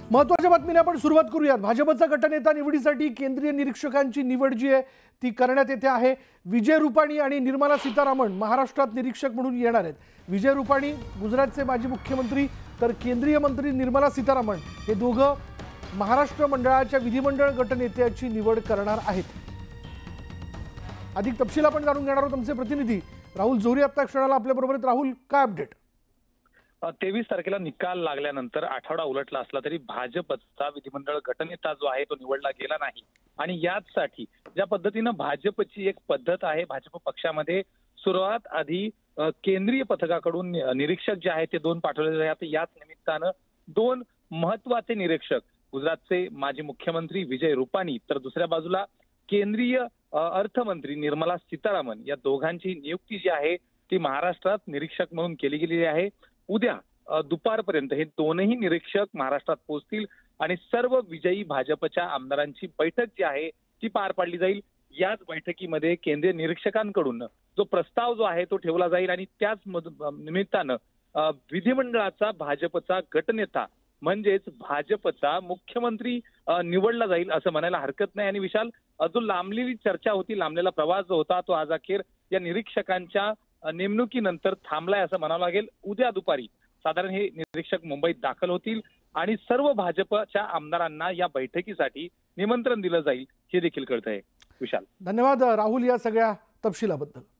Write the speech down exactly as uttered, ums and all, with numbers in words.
महत्त्वाच्या बातमीने आपण सुरुवात करूयात। भाजपचा गटनेता निवडीसाठी केंद्रीय निरीक्षकांची निवड जी आहे ती करण्यात येते आहे। विजय रुपाणी आणि निर्मला सीतारामन महाराष्ट्रात निरीक्षक म्हणून येणार आहेत। विजय रुपाणी गुजरातचे माजी मुख्यमंत्री तर केंद्रीय मंत्री निर्मला सीतारामन हे दोघं महाराष्ट्र मंडळाच्या विधिमंडळ गटनेत्याची निवड करणार आहेत। अधिक तपशील आपण जाणून घेणार आहोत। आमचे प्रतिनिधी राहुल जोरी आता क्षणाला आपल्या बरोबर आहेत। राहुल, काय अपडेट? तेवीस तारखेला निकाल लागल्यानंतर आठवडा उलटला असला तरी भाजपचा विधिमंडळ गटनेता जो आहे तो निवडला गेला नाही। आणि याचसाठी ज्या पद्धतीने भाजपची एक पद्धत आहे, भाजप पक्षामध्ये सुरुवात आधी केंद्रीय पथकाकडून निरीक्षक जे आहेत ते दोन पाठवले जातात। याच निमित्तानं दोन महत्त्वाचे निरीक्षक गुजरातचे माजी मुख्यमंत्री विजय रुपाणी तर दुसऱ्या बाजूला केंद्रीय अर्थमंत्री निर्मला सीतारामन या दोघांची नियुक्ती जी आहे ती महाराष्ट्रात निरीक्षक म्हणून केली गेलेली आहे। उद्या दुपारपर्यंत हे दोनही निरीक्षक महाराष्ट्रात पोहोचतील आणि सर्व विजयी भाजपच्या आमदारांची बैठक जी आहे ती पार पाडली जाईल। याच बैठकीमध्ये केंद्रीय निरीक्षकांकडून जो प्रस्ताव जो आहे तो ठेवला जाईल आणि त्याच निमित्तानं विधिमंडळाचा भाजपचा गटनेता म्हणजेच भाजपचा मुख्यमंत्री निवडला जाईल असं म्हणायला हरकत नाही। आणि विशाल, जो लांबलेली चर्चा होती, लांबलेला प्रवास जो होता तो आज अखेर या निरीक्षकांच्या नेमणुकीनंतर थांबलाय असं म्हणावं लागेल। उद्या दुपारी साधारण हे निरीक्षक मुंबईत दाखल होतील आणि सर्व भाजपच्या आमदारांना या बैठकीसाठी निमंत्रण दिलं जाईल हे देखील कळतंय। विशाल, धन्यवाद राहुल या सगळ्या तपशिलाबद्दल।